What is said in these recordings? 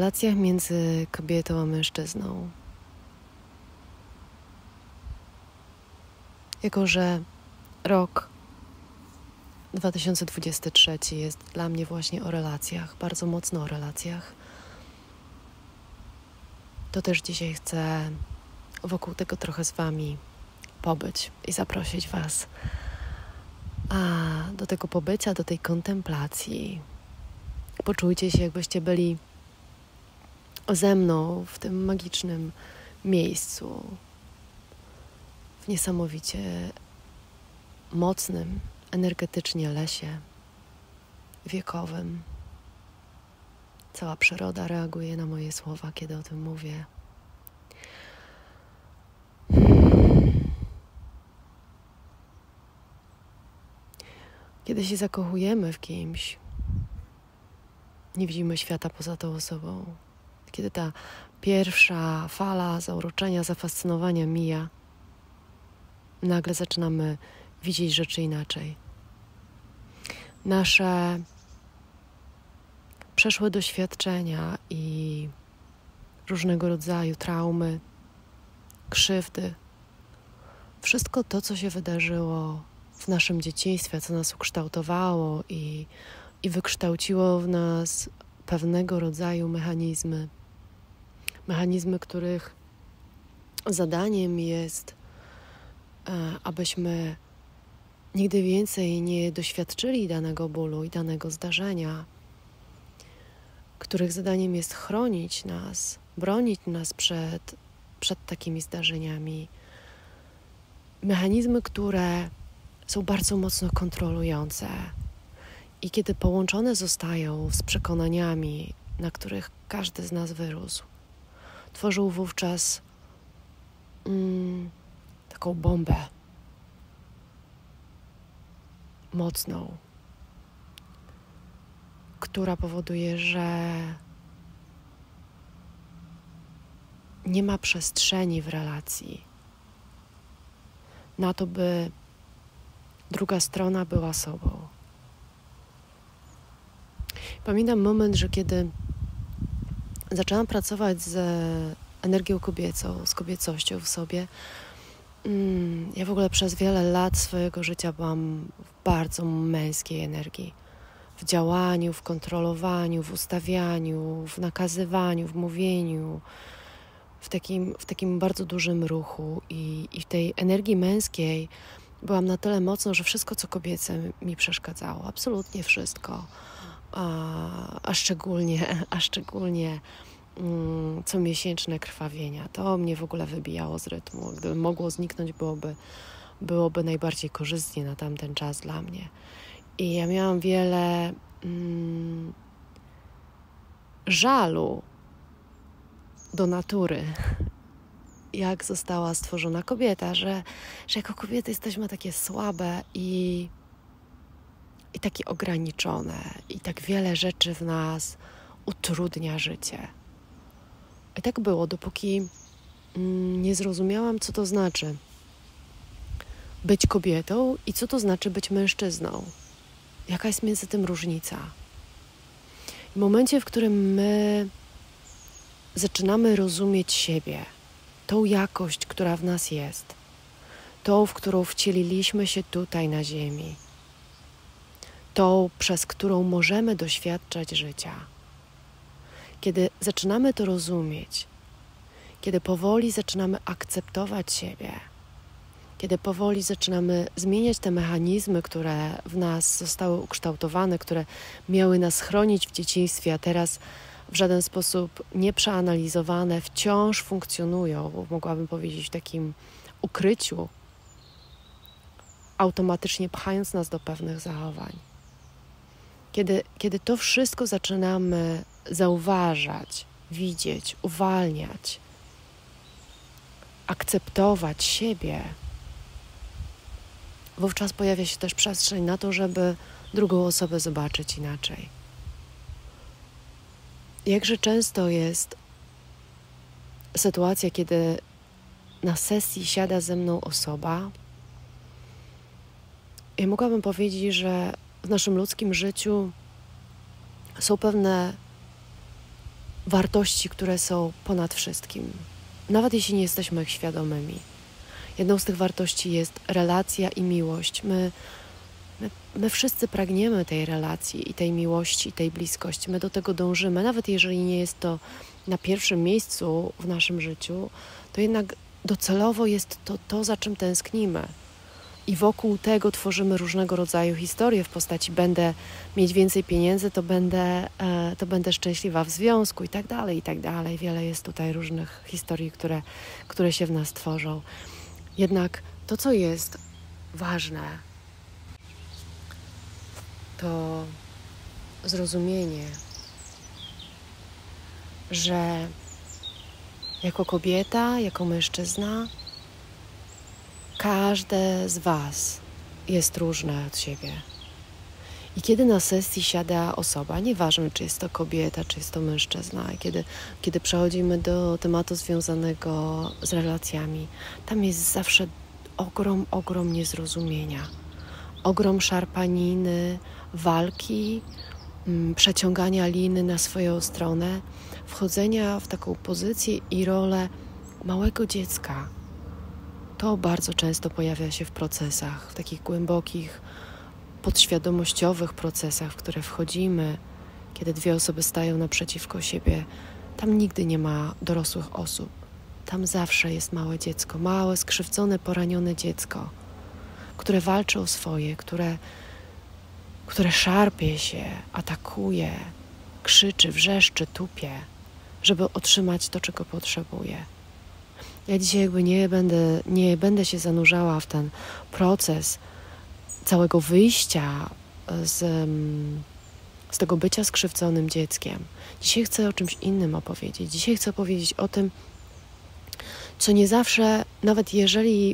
relacjach między kobietą a mężczyzną. Jako że rok 2023 jest dla mnie właśnie o relacjach, bardzo mocno o relacjach, to też dzisiaj chcę wokół tego trochę z Wami pobyć i zaprosić Was do tego pobycia, do tej kontemplacji. Poczujcie się, jakbyście byli ze mną w tym magicznym miejscu, w niesamowicie mocnym, energetycznie lesie wiekowym. Cała przyroda reaguje na moje słowa, kiedy o tym mówię. Kiedy się zakochujemy w kimś, nie widzimy świata poza tą osobą. Kiedy ta pierwsza fala zauroczenia, zafascynowania mija, nagle zaczynamy widzieć rzeczy inaczej. Nasze przeszłe doświadczenia i różnego rodzaju traumy, krzywdy, wszystko to, co się wydarzyło w naszym dzieciństwie, co nas ukształtowało i wykształciło w nas pewnego rodzaju mechanizmy, których zadaniem jest, abyśmy nigdy więcej nie doświadczyli danego bólu i danego zdarzenia, których zadaniem jest chronić nas, bronić nas przed takimi zdarzeniami. Mechanizmy, które są bardzo mocno kontrolujące i kiedy połączone zostają z przekonaniami, na których każdy z nas wyrósł, tworzą wówczas taką bombę mocną, która powoduje, że nie ma przestrzeni w relacji na to, by druga strona była sobą. Pamiętam moment, że kiedy zaczęłam pracować z energią kobiecą, z kobiecością w sobie, ja w ogóle przez wiele lat swojego życia byłam w bardzo męskiej energii. W działaniu, w kontrolowaniu, w ustawianiu, w nakazywaniu, w mówieniu, w takim bardzo dużym ruchu i w tej energii męskiej byłam na tyle mocno, że wszystko, co kobiece mi przeszkadzało, absolutnie wszystko, a szczególnie comiesięczne krwawienia, to mnie w ogóle wybijało z rytmu. Gdyby mogło zniknąć, byłoby najbardziej korzystnie na tamten czas dla mnie. I ja miałam wiele żalu do natury, jak została stworzona kobieta, że jako kobiety jesteśmy takie słabe i takie ograniczone i tak wiele rzeczy w nas utrudnia życie. I tak było, dopóki nie zrozumiałam, co to znaczy być kobietą i co to znaczy być mężczyzną. Jaka jest między tym różnica? W momencie, w którym my zaczynamy rozumieć siebie, tą jakość, która w nas jest, tą, w którą wcieliliśmy się tutaj na ziemi, tą, przez którą możemy doświadczać życia. Kiedy zaczynamy to rozumieć, kiedy powoli zaczynamy akceptować siebie, kiedy powoli zaczynamy zmieniać te mechanizmy, które w nas zostały ukształtowane, które miały nas chronić w dzieciństwie, a teraz w żaden sposób nieprzeanalizowane, wciąż funkcjonują, mogłabym powiedzieć, w takim ukryciu, automatycznie pchając nas do pewnych zachowań. Kiedy to wszystko zaczynamy zauważać, widzieć, uwalniać, akceptować siebie, wówczas pojawia się też przestrzeń na to, żeby drugą osobę zobaczyć inaczej. Jakże często jest sytuacja, kiedy na sesji siada ze mną osoba. Ja mogłabym powiedzieć, że w naszym ludzkim życiu są pewne wartości, które są ponad wszystkim, nawet jeśli nie jesteśmy ich świadomymi. Jedną z tych wartości jest relacja i miłość. My wszyscy pragniemy tej relacji i tej miłości, i tej bliskości. My do tego dążymy, nawet jeżeli nie jest to na pierwszym miejscu w naszym życiu, to jednak docelowo jest to, za czym tęsknimy. I wokół tego tworzymy różnego rodzaju historie w postaci będę mieć więcej pieniędzy, to będę szczęśliwa w związku i tak dalej, i tak dalej. Wiele jest tutaj różnych historii, które się w nas tworzą. Jednak to, co jest ważne, to zrozumienie, że jako kobieta, jako mężczyzna, każde z Was jest różne od siebie. I kiedy na sesji siada osoba, nieważne czy jest to kobieta, czy jest to mężczyzna, kiedy przechodzimy do tematu związanego z relacjami, tam jest zawsze ogrom niezrozumienia, ogrom szarpaniny, walki, przeciągania liny na swoją stronę, wchodzenia w taką pozycję i rolę małego dziecka. To bardzo często pojawia się w procesach, w takich głębokich, podświadomościowych procesach, w które wchodzimy, kiedy dwie osoby stają naprzeciwko siebie. Tam nigdy nie ma dorosłych osób. Tam zawsze jest małe dziecko, małe, skrzywdzone, poranione dziecko, które walczy o swoje, które szarpie się, atakuje, krzyczy, wrzeszczy, tupie, żeby otrzymać to, czego potrzebuje. Ja dzisiaj nie będę się zanurzała w ten proces całego wyjścia z tego bycia skrzywdzonym dzieckiem. Dzisiaj chcę o czymś innym opowiedzieć. Dzisiaj chcę powiedzieć o tym, co nie zawsze, nawet jeżeli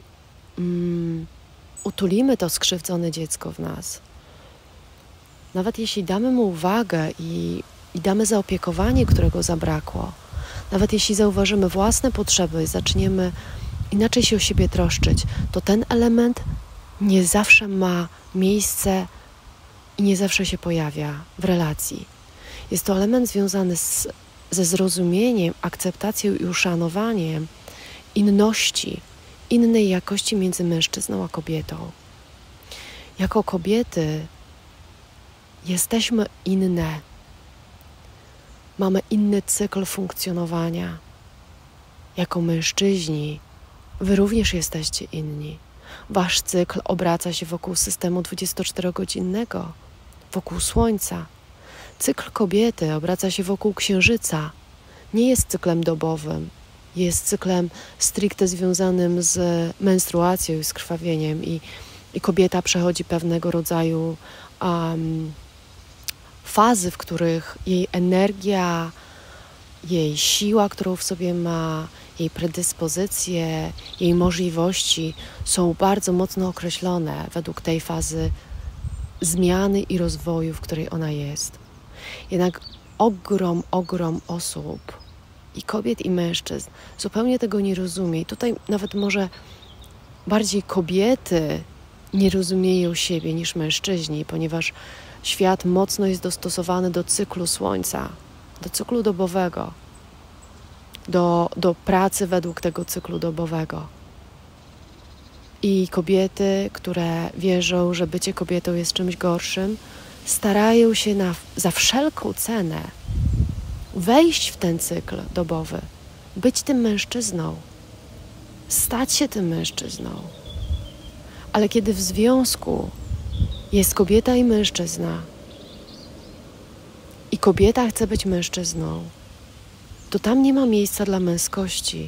utulimy to skrzywdzone dziecko w nas, nawet jeśli damy mu uwagę i damy zaopiekowanie, którego zabrakło, nawet jeśli zauważymy własne potrzeby i zaczniemy inaczej się o siebie troszczyć, to ten element nie zawsze ma miejsce i nie zawsze się pojawia w relacji. Jest to element związany ze zrozumieniem, akceptacją i uszanowaniem inności, innej jakości między mężczyzną a kobietą. Jako kobiety jesteśmy inne. Mamy inny cykl funkcjonowania. Jako mężczyźni wy również jesteście inni. Wasz cykl obraca się wokół systemu 24-godzinnego, wokół Słońca. Cykl kobiety obraca się wokół Księżyca. Nie jest cyklem dobowym. Jest cyklem stricte związanym z menstruacją i z krwawieniem. I kobieta przechodzi pewnego rodzaju fazy, w których jej energia, jej siła, którą w sobie ma, jej predyspozycje, jej możliwości są bardzo mocno określone według tej fazy zmiany i rozwoju, w której ona jest. Jednak ogrom osób, i kobiet, i mężczyzn, zupełnie tego nie rozumie. I tutaj nawet może bardziej kobiety nie rozumieją siebie niż mężczyźni, ponieważ świat mocno jest dostosowany do cyklu Słońca, do cyklu dobowego, do pracy według tego cyklu dobowego. I kobiety, które wierzą, że bycie kobietą jest czymś gorszym, starają się za wszelką cenę wejść w ten cykl dobowy, być tym mężczyzną, stać się tym mężczyzną. Ale kiedy w związku jest kobieta i mężczyzna i kobieta chce być mężczyzną, to tam nie ma miejsca dla męskości,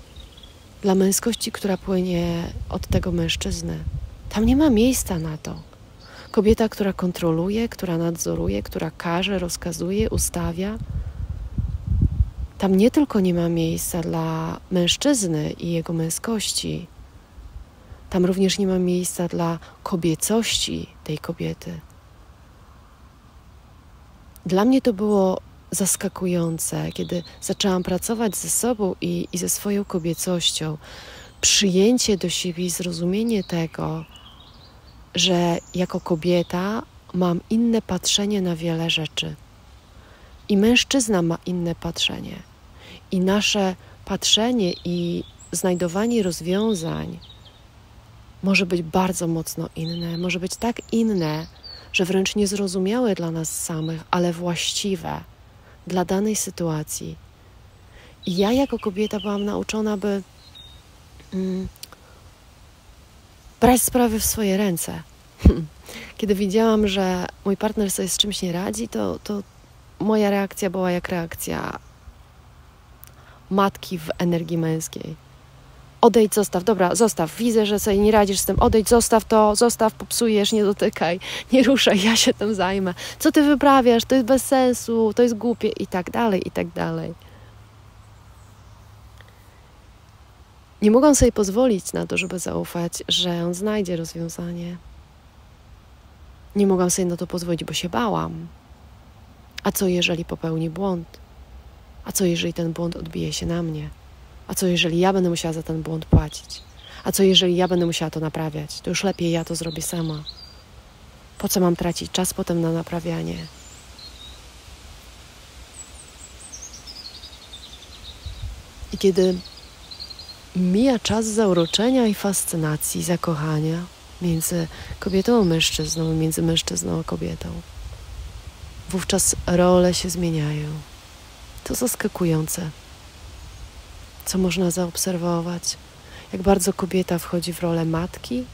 która płynie od tego mężczyzny. Tam nie ma miejsca na to. Kobieta, która kontroluje, która nadzoruje, która każe, rozkazuje, ustawia. Tam nie tylko nie ma miejsca dla mężczyzny i jego męskości, tam również nie ma miejsca dla kobiecości tej kobiety. Dla mnie to było zaskakujące, kiedy zaczęłam pracować ze sobą i ze swoją kobiecością. Przyjęcie do siebie i zrozumienie tego, że jako kobieta mam inne patrzenie na wiele rzeczy. I mężczyzna ma inne patrzenie. I nasze patrzenie i znajdowanie rozwiązań może być bardzo mocno inne. Może być tak inne, że wręcz niezrozumiałe dla nas samych, ale właściwe dla danej sytuacji. I ja jako kobieta byłam nauczona, by brać sprawy w swoje ręce. Kiedy widziałam, że mój partner sobie z czymś nie radzi, to moja reakcja była jak reakcja matki w energii męskiej. Odejdź, zostaw, dobra, zostaw, widzę, że sobie nie radzisz z tym, odejdź, zostaw, popsujesz, nie dotykaj, nie ruszaj, ja się tym zajmę. Co ty wyprawiasz, to jest bez sensu, to jest głupie i tak dalej, i tak dalej. Nie mogłam sobie pozwolić na to, żeby zaufać, że on znajdzie rozwiązanie. Nie mogłam sobie na to pozwolić, bo się bałam. A co jeżeli popełni błąd? A co jeżeli ten błąd odbije się na mnie? A co jeżeli ja będę musiała za ten błąd płacić? A co jeżeli ja będę musiała to naprawiać? To już lepiej ja to zrobię sama. Po co mam tracić czas potem na naprawianie? I kiedy mija czas zauroczenia i fascynacji, zakochania między kobietą a mężczyzną, między mężczyzną a kobietą, wówczas role się zmieniają. To zaskakujące, co można zaobserwować, jak bardzo kobieta wchodzi w rolę matki,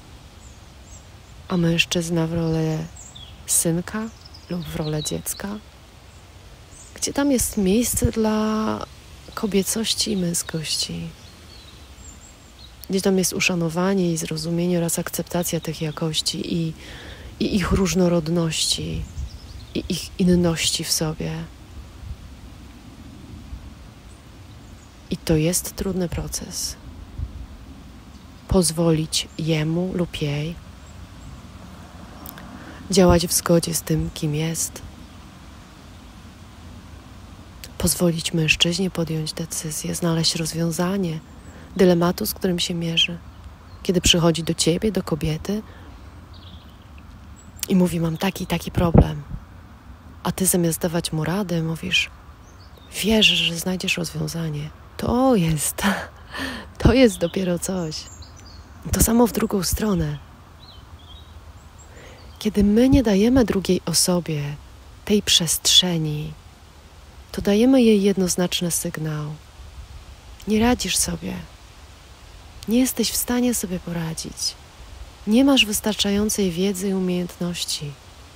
a mężczyzna w rolę synka lub w rolę dziecka, gdzie tam jest miejsce dla kobiecości i męskości, gdzie tam jest uszanowanie i zrozumienie oraz akceptacja tych jakości i ich różnorodności i ich inności w sobie. I to jest trudny proces. Pozwolić jemu lub jej działać w zgodzie z tym, kim jest. Pozwolić mężczyźnie podjąć decyzję, znaleźć rozwiązanie dylematu, z którym się mierzy. Kiedy przychodzi do ciebie, do kobiety i mówi, mam taki problem, a ty zamiast dawać mu radę, mówisz, wierzysz, że znajdziesz rozwiązanie. To jest dopiero coś. To samo w drugą stronę. Kiedy my nie dajemy drugiej osobie tej przestrzeni, to dajemy jej jednoznaczny sygnał. Nie radzisz sobie. Nie jesteś w stanie sobie poradzić. Nie masz wystarczającej wiedzy i umiejętności.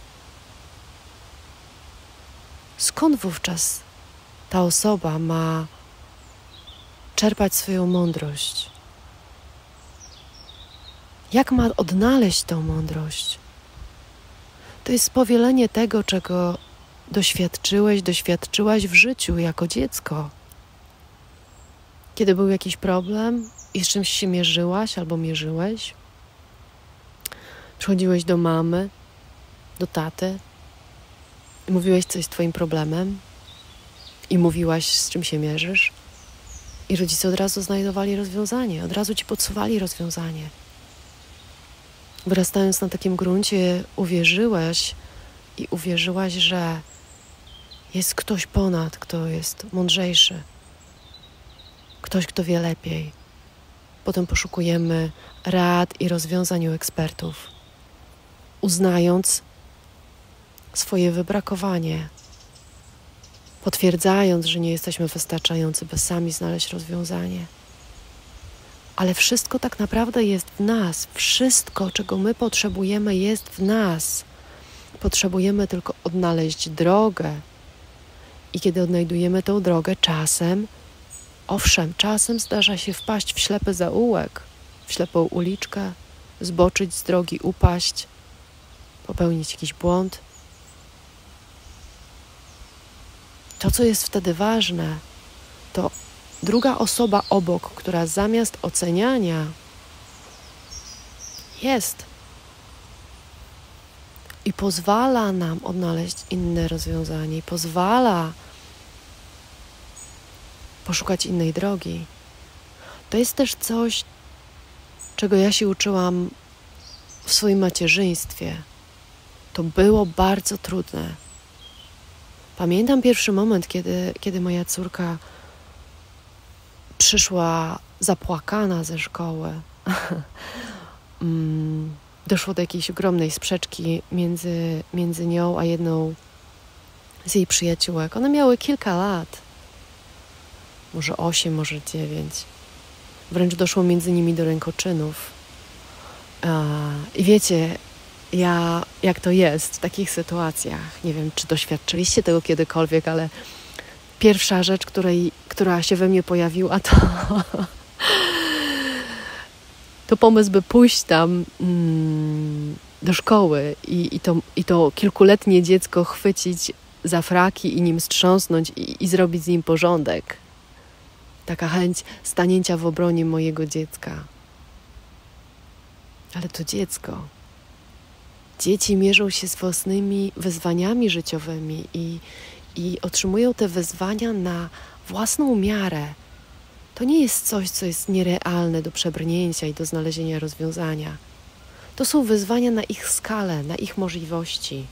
Skąd wówczas ta osoba ma czerpać swoją mądrość? Jak ma odnaleźć tą mądrość? To jest powielenie tego, czego doświadczyłaś w życiu jako dziecko. Kiedy był jakiś problem i z czymś się mierzyłaś albo mierzyłeś, przychodziłeś do mamy, do taty i mówiłeś, co jest twoim problemem i mówiłaś, z czym się mierzysz i rodzice od razu znajdowali rozwiązanie, od razu ci podsuwali rozwiązanie. Wyrastając na takim gruncie uwierzyłaś, że jest ktoś ponad, kto jest mądrzejszy, ktoś, kto wie lepiej. Potem poszukujemy rad i rozwiązań u ekspertów, uznając swoje wybrakowanie, potwierdzając, że nie jesteśmy wystarczający, by sami znaleźć rozwiązanie. Ale wszystko tak naprawdę jest w nas. Wszystko, czego my potrzebujemy, jest w nas. Potrzebujemy tylko odnaleźć drogę. I kiedy odnajdujemy tą drogę, czasem zdarza się wpaść w ślepy zaułek, w ślepą uliczkę, zboczyć z drogi, upaść, popełnić jakiś błąd. To, co jest wtedy ważne, to druga osoba obok, która zamiast oceniania jest i pozwala nam odnaleźć inne rozwiązanie, pozwala poszukać innej drogi. To jest też coś, czego ja się uczyłam w swoim macierzyństwie. To było bardzo trudne. Pamiętam pierwszy moment, kiedy moja córka przyszła zapłakana ze szkoły. Doszło do jakiejś ogromnej sprzeczki między nią a jedną z jej przyjaciółek. One miały kilka lat, może 8, może 9. Wręcz doszło między nimi do rękoczynów. I wiecie, jak to jest w takich sytuacjach. Nie wiem, czy doświadczyliście tego kiedykolwiek, ale pierwsza rzecz, która się we mnie pojawiła, to pomysł, by pójść tam do szkoły i to kilkuletnie dziecko chwycić za fraki i nim strząsnąć i zrobić z nim porządek. Taka chęć stanięcia w obronie mojego dziecka. Ale to dziecko. Dzieci mierzą się z własnymi wyzwaniami życiowymi i otrzymują te wyzwania na własną miarę. To nie jest coś, co jest nierealne do przebrnięcia i do znalezienia rozwiązania. To są wyzwania na ich skalę, na ich możliwości.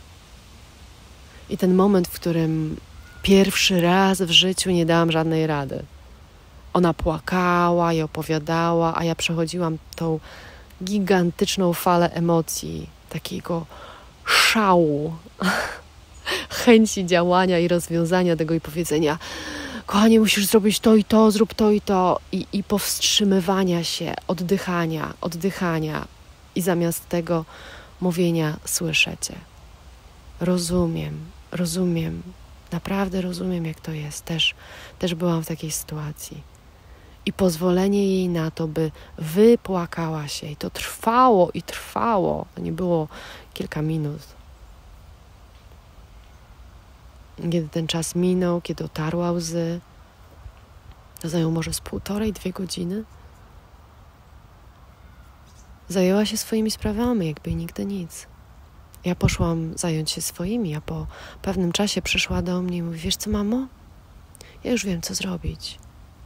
I ten moment, w którym pierwszy raz w życiu nie dałam żadnej rady. Ona płakała i opowiadała, a ja przechodziłam tą gigantyczną falę emocji, takiego szału, chęci działania i rozwiązania tego i powiedzenia: kochanie, musisz zrobić to i to, zrób to i to, i powstrzymywania się, oddychania i zamiast tego mówienia: słyszę Cię, rozumiem, naprawdę rozumiem, jak to jest. Też byłam w takiej sytuacji. I pozwolenie jej na to, by wypłakała się. I to trwało i trwało. To nie było kilka minut. Kiedy ten czas minął, kiedy otarła łzy, to zajęło może z 1,5–2 godziny. Zajęła się swoimi sprawami, jakby nigdy nic. Ja poszłam zająć się swoimi, a po pewnym czasie przyszła do mnie i mówi: wiesz co, mamo? Ja już wiem, co zrobić.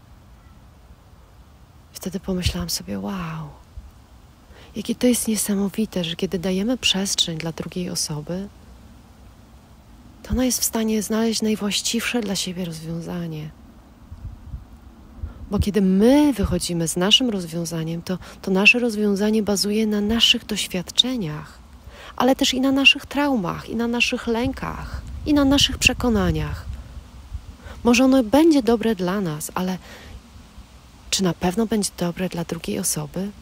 Wtedy pomyślałam sobie: wow, jakie to jest niesamowite, że kiedy dajemy przestrzeń dla drugiej osoby, to ona jest w stanie znaleźć najwłaściwsze dla siebie rozwiązanie. Bo kiedy my wychodzimy z naszym rozwiązaniem, to nasze rozwiązanie bazuje na naszych doświadczeniach, ale też i na naszych traumach, i na naszych lękach, i na naszych przekonaniach. Może ono będzie dobre dla nas, ale czy na pewno będzie dobre dla drugiej osoby?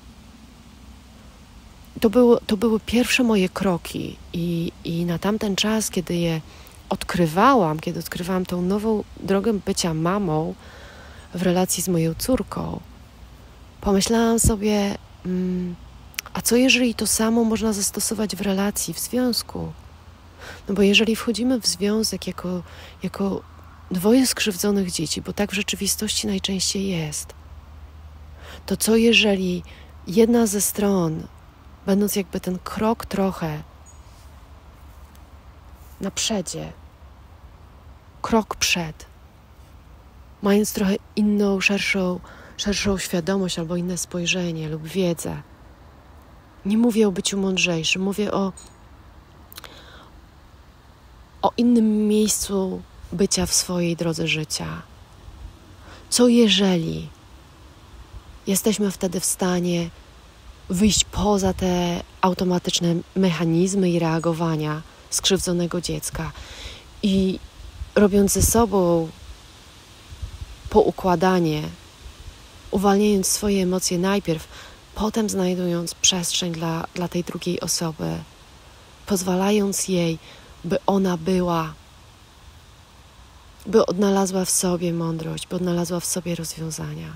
To były pierwsze moje kroki i na tamten czas, kiedy je odkrywałam, kiedy odkrywałam tą nową drogę bycia mamą w relacji z moją córką, pomyślałam sobie: a co jeżeli to samo można zastosować w relacji, w związku? No bo jeżeli wchodzimy w związek jako dwoje skrzywdzonych dzieci, bo tak w rzeczywistości najczęściej jest, to co jeżeli jedna ze stron, będąc jakby ten krok trochę na przedzie, krok przed, mając trochę inną, szerszą świadomość albo inne spojrzenie lub wiedzę. Nie mówię o byciu mądrzejszym, mówię o innym miejscu bycia w swojej drodze życia. Co jeżeli jesteśmy wtedy w stanie wyjść poza te automatyczne mechanizmy i reagowania skrzywdzonego dziecka i robiąc ze sobą poukładanie, uwalniając swoje emocje najpierw, potem znajdując przestrzeń dla tej drugiej osoby, pozwalając jej, by ona była, by odnalazła w sobie mądrość, by odnalazła w sobie rozwiązania.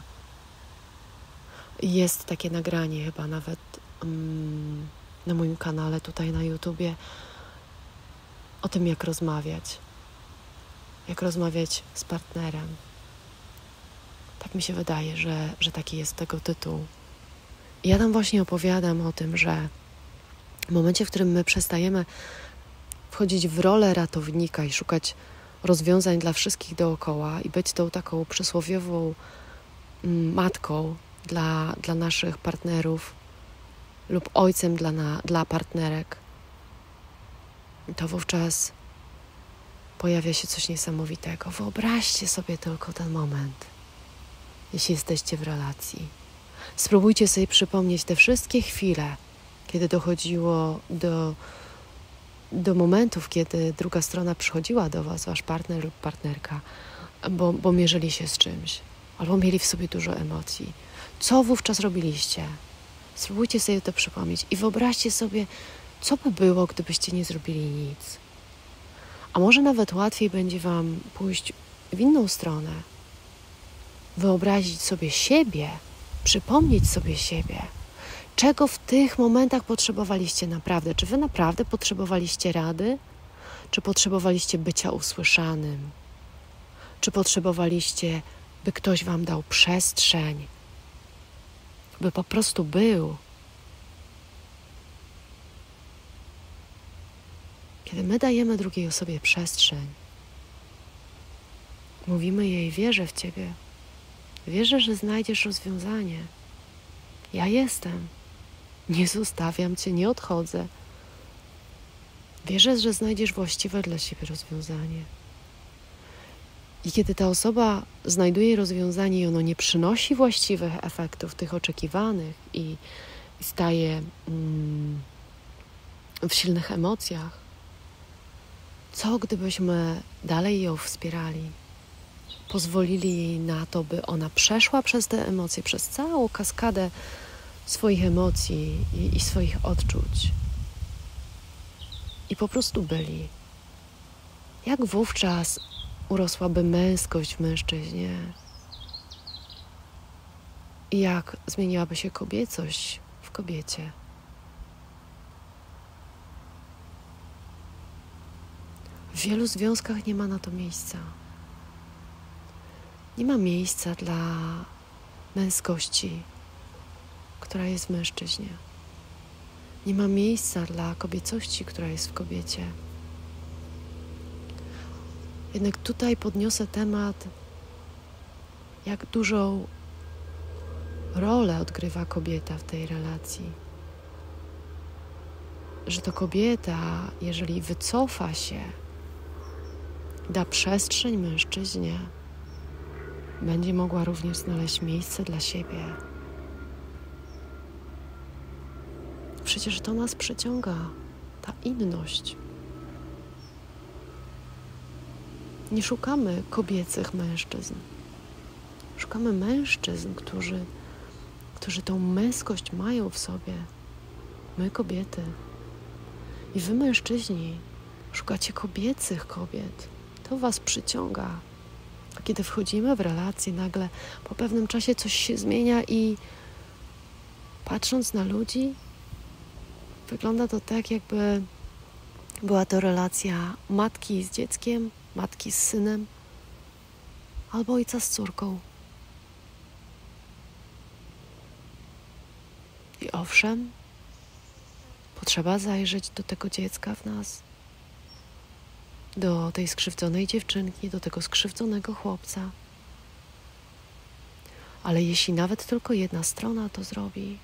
Jest takie nagranie chyba nawet na moim kanale tutaj na YouTubie o tym, jak rozmawiać z partnerem. Tak mi się wydaje, że taki jest tego tytuł. I ja tam właśnie opowiadam o tym, że w momencie, w którym my przestajemy wchodzić w rolę ratownika i szukać rozwiązań dla wszystkich dookoła i być tą taką przysłowiową matką dla naszych partnerów lub ojcem dla partnerek, to wówczas pojawia się coś niesamowitego. Wyobraźcie sobie tylko ten moment, jeśli jesteście w relacji. Spróbujcie sobie przypomnieć te wszystkie chwile, kiedy dochodziło do momentów, kiedy druga strona przychodziła do was, wasz partner lub partnerka, bo mierzyli się z czymś, albo mieli w sobie dużo emocji. Co wówczas robiliście? Spróbujcie sobie to przypomnieć i wyobraźcie sobie, co by było, gdybyście nie zrobili nic. A może nawet łatwiej będzie wam pójść w inną stronę, wyobrazić sobie siebie, przypomnieć sobie siebie, czego w tych momentach potrzebowaliście naprawdę. Czy wy naprawdę potrzebowaliście rady? Czy potrzebowaliście bycia usłyszanym? Czy potrzebowaliście, by ktoś wam dał przestrzeń? By po prostu był? Kiedy my dajemy drugiej osobie przestrzeń, mówimy jej: wierzę w ciebie, wierzę, że znajdziesz rozwiązanie. Ja jestem. Nie zostawiam cię, nie odchodzę. Wierzę, że znajdziesz właściwe dla siebie rozwiązanie. I kiedy ta osoba znajduje rozwiązanie i ono nie przynosi właściwych efektów, tych oczekiwanych i staje w silnych emocjach, co gdybyśmy dalej ją wspierali? Pozwolili jej na to, by ona przeszła przez te emocje, przez całą kaskadę swoich emocji i swoich odczuć. I po prostu byli. Jak wówczas urosłaby męskość w mężczyźnie? I jak zmieniłaby się kobiecość w kobiecie? W wielu związkach nie ma na to miejsca. Nie ma miejsca dla męskości, która jest w mężczyźnie. Nie ma miejsca dla kobiecości, która jest w kobiecie. Jednak tutaj podniosę temat, jak dużą rolę odgrywa kobieta w tej relacji. Że to kobieta, jeżeli wycofa się, da przestrzeń mężczyźnie, będzie mogła również znaleźć miejsce dla siebie. Przecież to nas przyciąga, ta inność. Nie szukamy kobiecych mężczyzn. Szukamy mężczyzn, którzy tą męskość mają w sobie. My, kobiety. I wy, mężczyźni, szukacie kobiecych kobiet. To was przyciąga. A kiedy wchodzimy w relacje, nagle po pewnym czasie coś się zmienia i patrząc na ludzi, wygląda to tak, jakby była to relacja matki z dzieckiem, matki z synem albo ojca z córką. I owszem, potrzeba zajrzeć do tego dziecka w nas, do tej skrzywdzonej dziewczynki, do tego skrzywdzonego chłopca. Ale jeśli nawet tylko jedna strona to zrobi,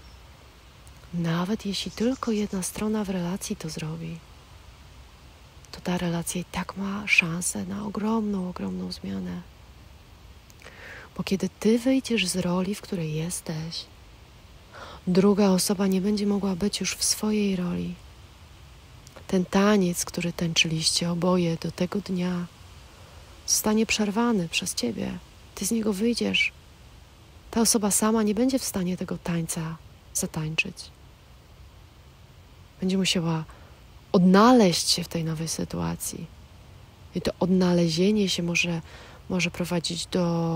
nawet jeśli tylko jedna strona w relacji to zrobi, to ta relacja i tak ma szansę na ogromną, ogromną zmianę. Bo kiedy ty wyjdziesz z roli, w której jesteś, druga osoba nie będzie mogła być już w swojej roli. Ten taniec, który tańczyliście oboje do tego dnia, zostanie przerwany przez ciebie. Ty z niego wyjdziesz. Ta osoba sama nie będzie w stanie tego tańca zatańczyć. Będzie musiała odnaleźć się w tej nowej sytuacji. I to odnalezienie się może prowadzić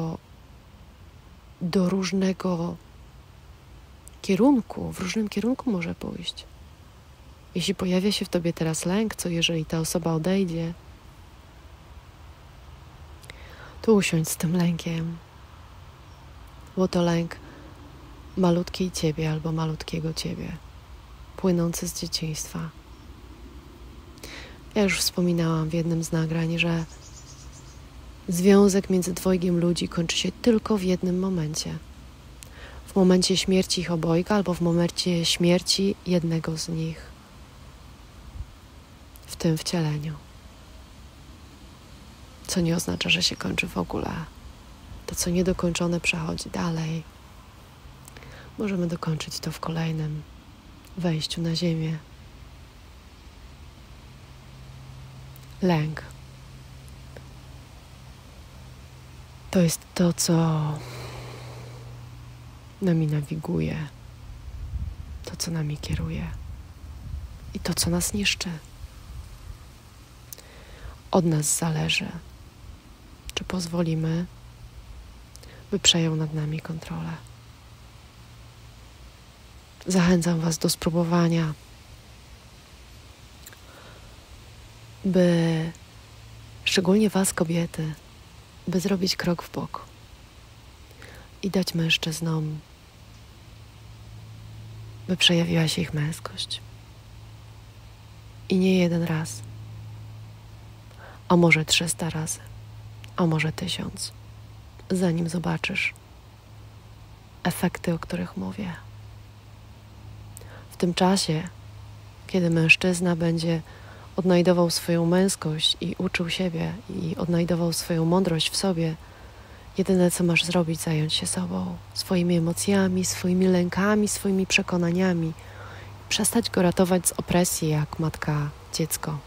do różnego kierunku. W różnym kierunku może pójść. Jeśli pojawia się w tobie teraz lęk, co jeżeli ta osoba odejdzie, to usiądź z tym lękiem. Bo to lęk malutkiej ciebie albo malutkiego ciebie, płynący z dzieciństwa. Ja już wspominałam w jednym z nagrań, że związek między dwojgiem ludzi kończy się tylko w jednym momencie. W momencie śmierci ich obojga albo w momencie śmierci jednego z nich w tym wcieleniu. co nie oznacza, że się kończy w ogóle. To, co niedokończone, przechodzi dalej. Możemy dokończyć to w kolejnym wejściu na ziemię. Lęk. To jest to, co nami nawiguje, to, co nami kieruje i to, co nas niszczy. Od nas zależy, czy pozwolimy, by przejął nad nami kontrolę. Zachęcam Was do spróbowania, by, szczególnie Was, kobiety, by zrobić krok w bok i dać mężczyznom, by przejawiła się ich męskość. I nie jeden raz, a może 300 razy, a może 1000, zanim zobaczysz efekty, o których mówię. W tym czasie, kiedy mężczyzna będzie odnajdował swoją męskość i uczył siebie i odnajdował swoją mądrość w sobie, jedyne, co masz zrobić, zająć się sobą, swoimi emocjami, swoimi lękami, swoimi przekonaniami. Przestać go ratować z opresji, jak matka dziecko.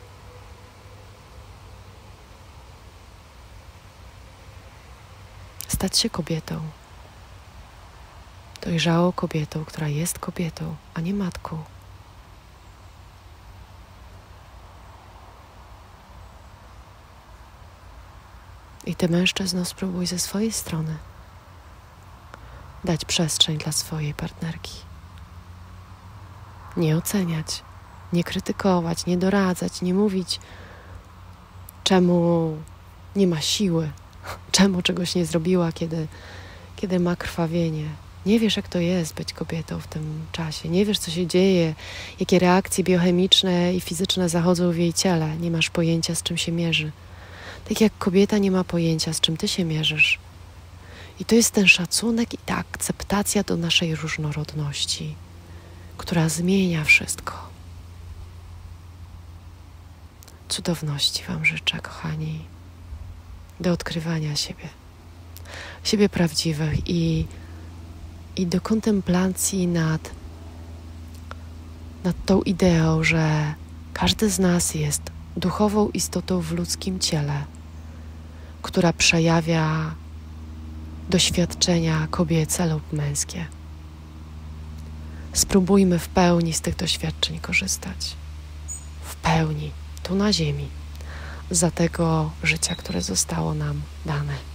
Stać się kobietą. Dojrzałą kobietą, która jest kobietą, a nie matką. I ty, mężczyzno, spróbuj ze swojej strony dać przestrzeń dla swojej partnerki. Nie oceniać, nie krytykować, nie doradzać, nie mówić, czemu nie ma siły, czemu czegoś nie zrobiła, kiedy ma krwawienie. Nie wiesz, jak to jest być kobietą w tym czasie. Nie wiesz, co się dzieje, jakie reakcje biochemiczne i fizyczne zachodzą w jej ciele. Nie masz pojęcia, z czym się mierzy. Tak jak kobieta nie ma pojęcia, z czym ty się mierzysz. I to jest ten szacunek i ta akceptacja do naszej różnorodności, która zmienia wszystko. Cudowności Wam życzę, kochani, do odkrywania siebie prawdziwych i do kontemplacji nad tą ideą, że każdy z nas jest duchową istotą w ludzkim ciele, która przejawia doświadczenia kobiece lub męskie. Spróbujmy w pełni z tych doświadczeń korzystać. W pełni, tu na ziemi, za tego życia, które zostało nam dane.